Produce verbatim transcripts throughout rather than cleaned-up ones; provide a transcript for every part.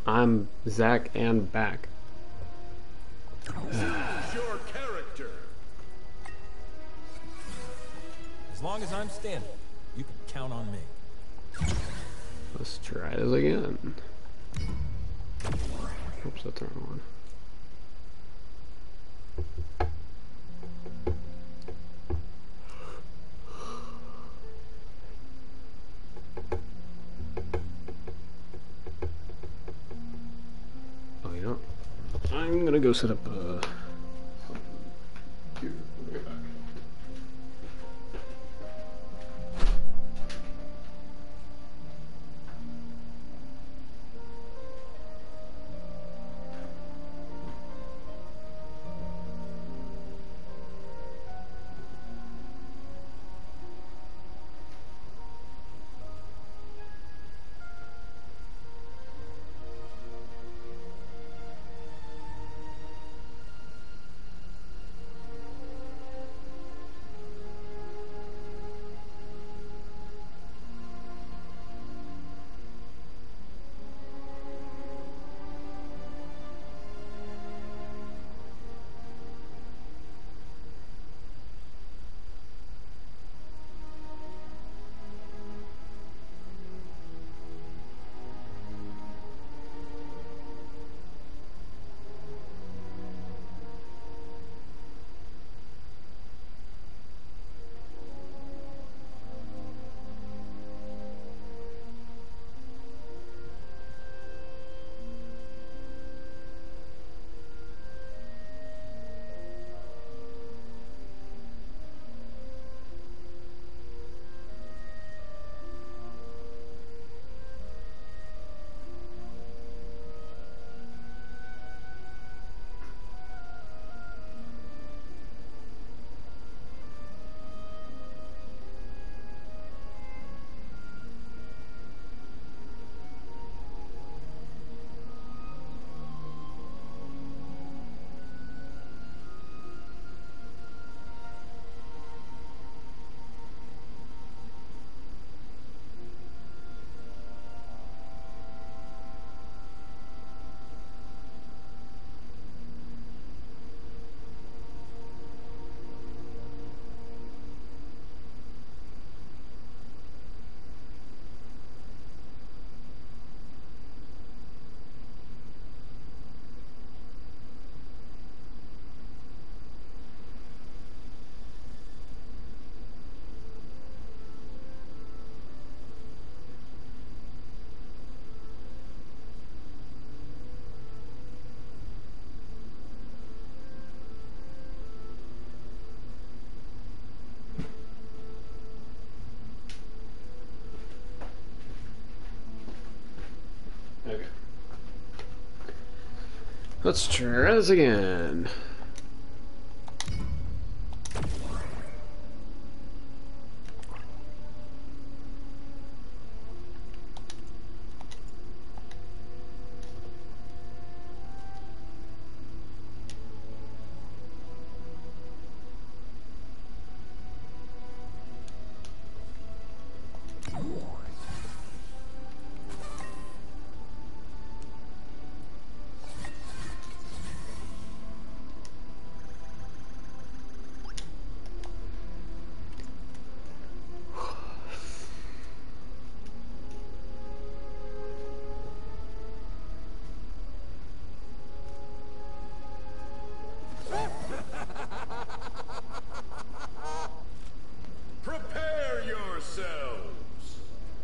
I'm Zach and back. Choose your character. As long as I'm standing, you can count on me. Let's try this again. Oops, that's the wrong one. Oh, you know, I'm gonna go set up a. Here, we'll get back. Okay. Let's try this again. Prepare yourselves.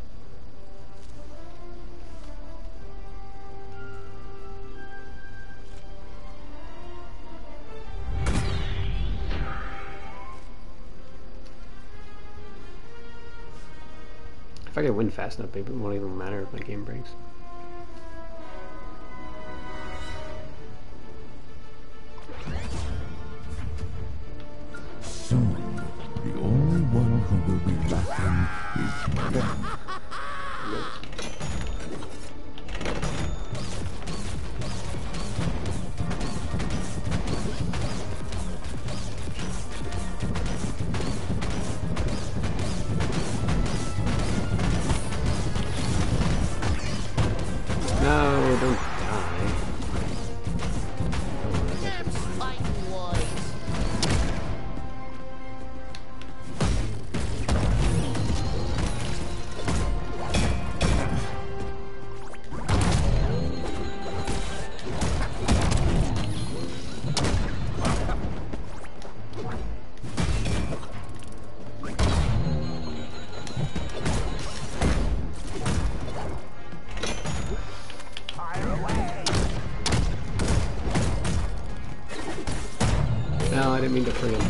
If I could win fast enough, it won't even matter if my game breaks. Soon, the only one who will be lacking is death. didn't mean to friggin'.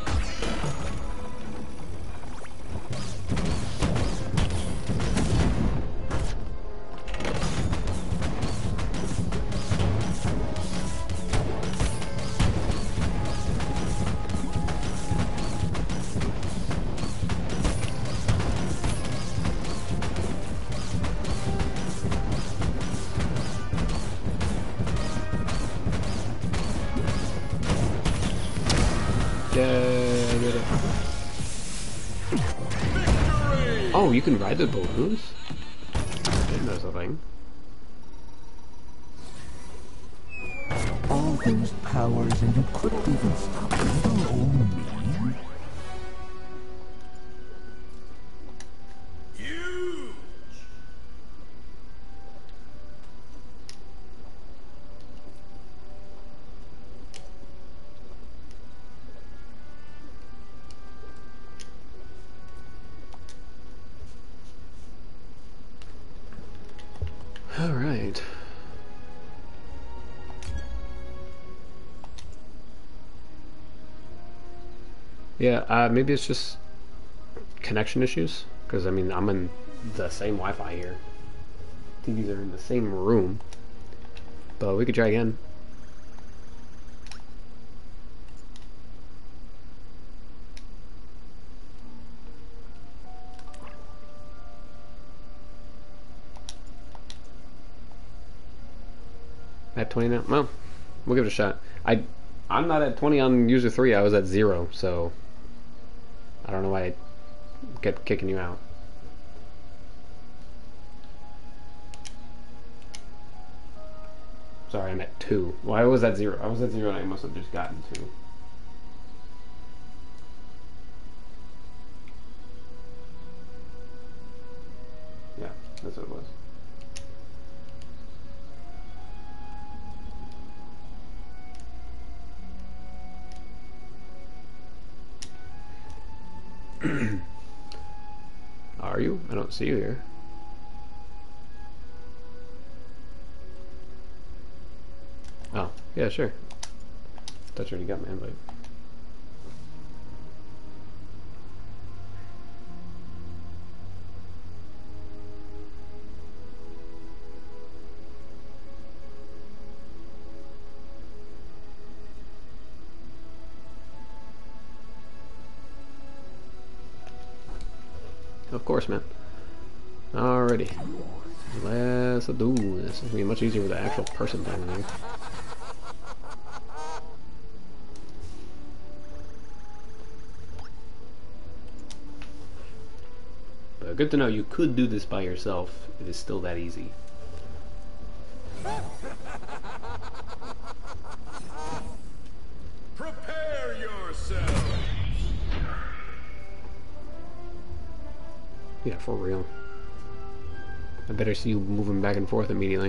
Oh, you can ride the balloons? I didn't know such a thing. All those powers, and you couldn't even stop little old me. Huge! All right. Yeah, uh, maybe it's just connection issues. Because, I mean, I'm in the same Wi-Fi here. T Vs are in the same room. But we could try again. At twenty now? Well, we'll give it a shot. I, I'm not at twenty on user three. I was at zero, so I don't know why I kept kicking you out. Sorry, I'm at two. Well, I was at zero. I was at zero, and I must have just gotten two. Yeah, that's what it was. Are you? I don't see you here. Oh, yeah, sure. Thought you already got my invite. Of course, man. Alrighty. Let's do this. It'll be much easier with the actual person down there. But good to know you could do this by yourself. It is still that easy. Prepare yourself! Yeah, for real. I better see you moving back and forth immediately.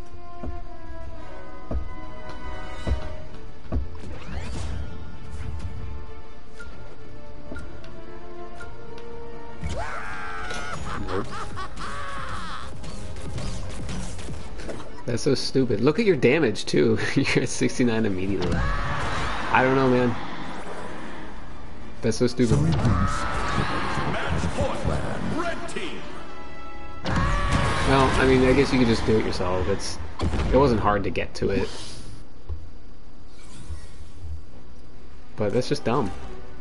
Nope. That's so stupid. Look at your damage, too. You're at sixty-nine immediately. I don't know, man. That's so stupid. Match point! Red team! Well, I mean, I guess you could just do it yourself. It's, it wasn't hard to get to it. But that's just dumb.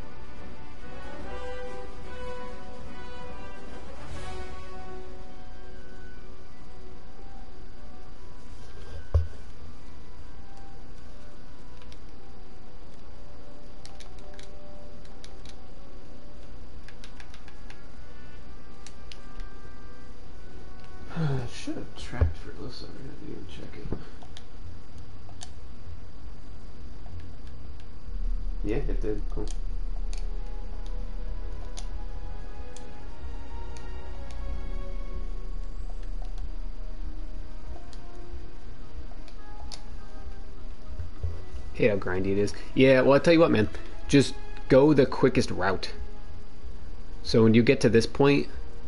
I should have tracked for this. I didn't even check it. Yeah, it did. Cool. Hate how grindy it is. Yeah, well, I'll tell you what, man. Just go the quickest route. So when you get to this point,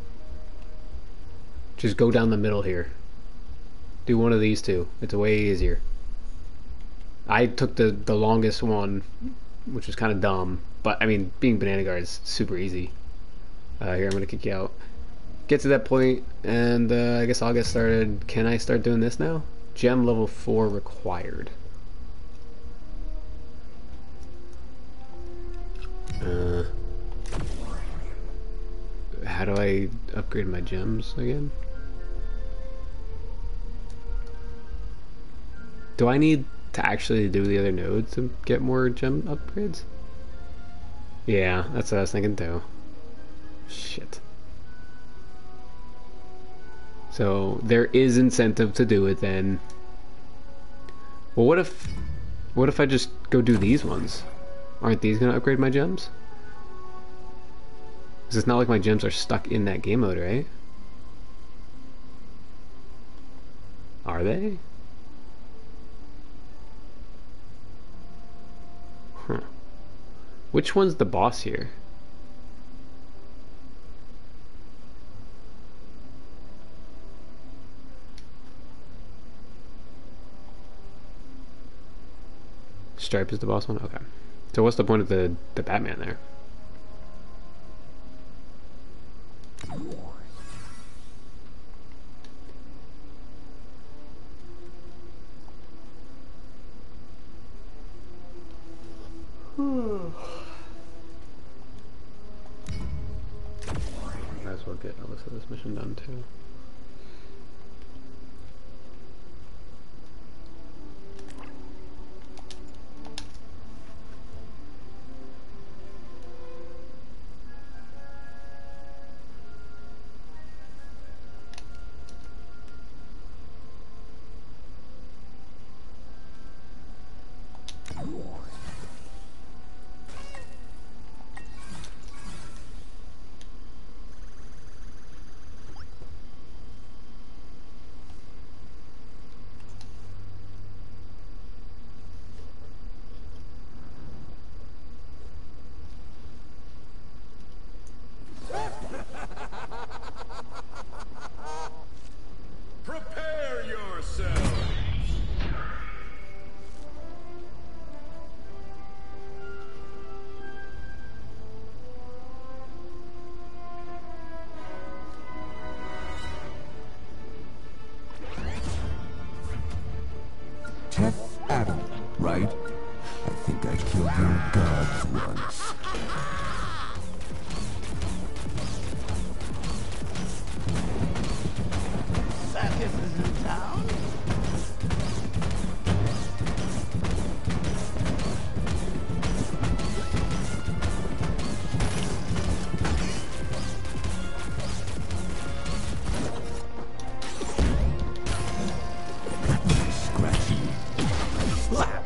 just go down the middle here. Do one of these two. It's way easier. I took the, the longest one which is kind of dumb. But I mean, being banana guard is super easy. Uh, here, I'm gonna kick you out. Get to that point, and uh, I guess I'll get started. Can I start doing this now? Gem level four required. Uh, how do I upgrade my gems again? Do I need to actually do the other nodes to get more gem upgrades? Yeah, that's what I was thinking too. Shit. So there is incentive to do it then. Well, what if, what if I just go do these ones? Aren't these gonna upgrade my gems? Because it's not like my gems are stuck in that game mode, right? Are they? Huh. Which one's the boss here? Stripe is the boss one? Okay. So what's the point of the, the Batman there? Might as well get Alyssa this mission done too. Prepare yourself. Teth Adam, right? I think I killed your gods once. Circus is in town. Scratchy. Slap.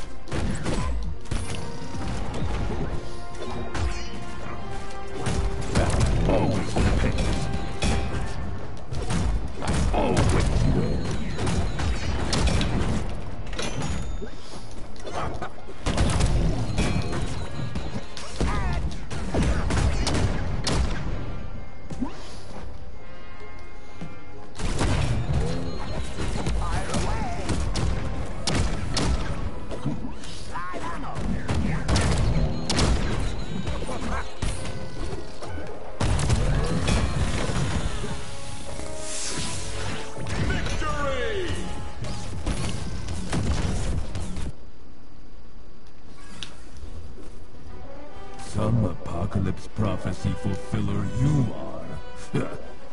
Always pays. Always will. Victory! Some apocalypse prophecy fulfiller you are.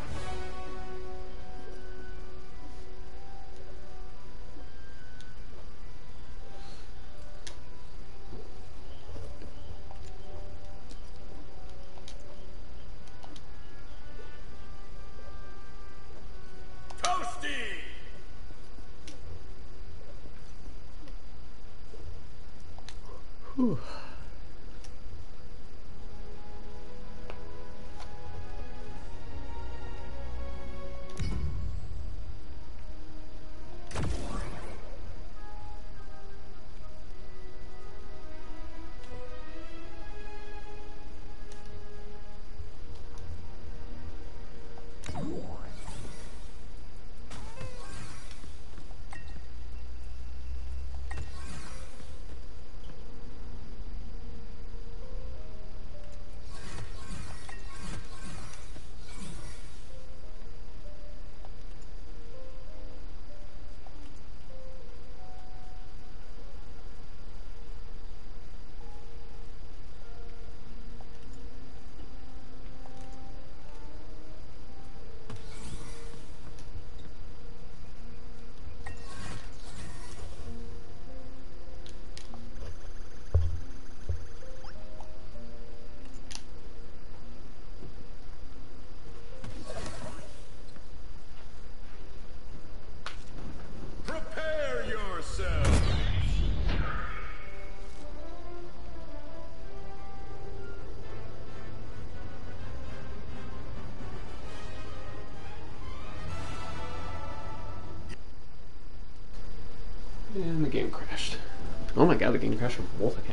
Toasty! Whew. And the game crashed. Oh my god, the game crashed from both accounts.